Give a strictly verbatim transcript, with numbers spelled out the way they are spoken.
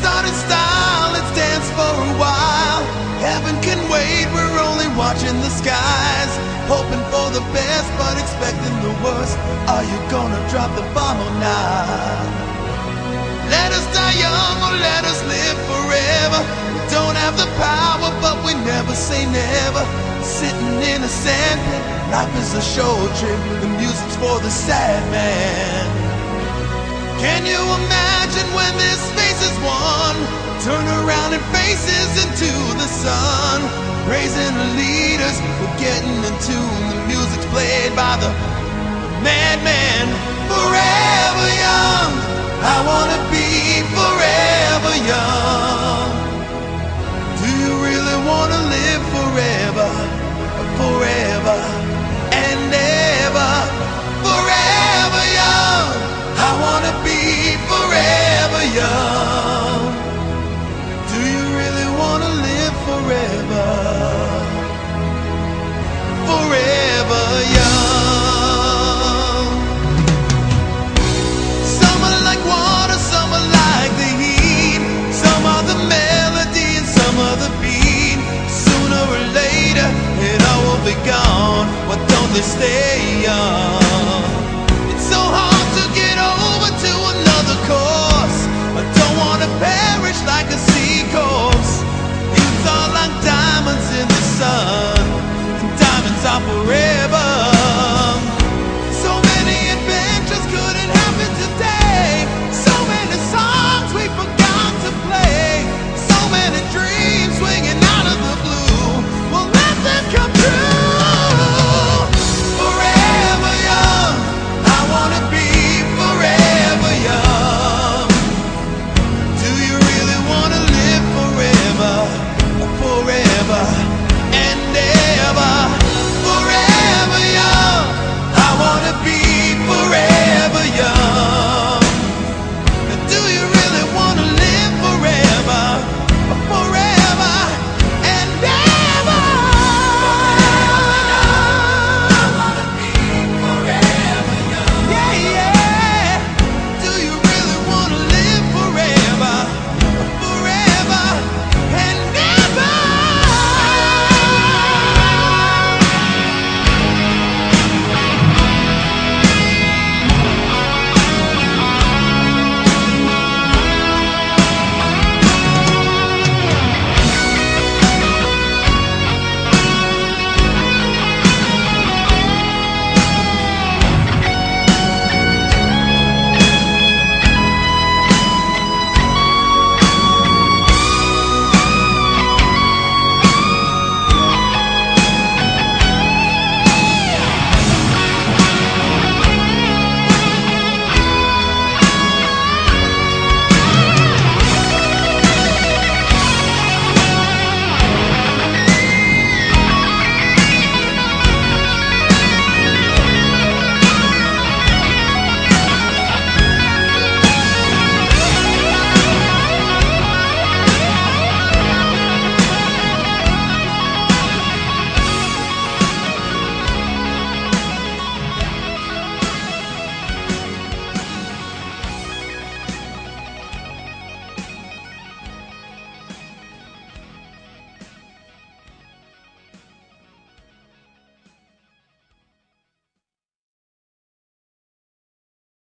start in style, let's dance for a while. Heaven can wait, we're only watching the skies, hoping for the best but expecting the worst. Are you gonna drop the bomb or not? Let us die young or let us live forever. We don't have the power but we never say never. Sitting in a sandpit, life is a show trip, the music's for the sad man. Can you imagine when this space is won? Turn around and faces into the sun, praising the leaders, we're getting in tune. The music's played by the madman. Forever young, I wanna be forever young. Do you really wanna live forever, forever and ever? Forever young, I wanna be forever young. Do you really wanna live forever, forever young? Some are like water, some are like the heat, some are the melody and some are the beat. Sooner or later it all will be gone, but don't they stay young? It's so hard to get over to another course. I don't wanna perish like a seacoast. Youth are like diamonds in the sun, and diamonds are forever.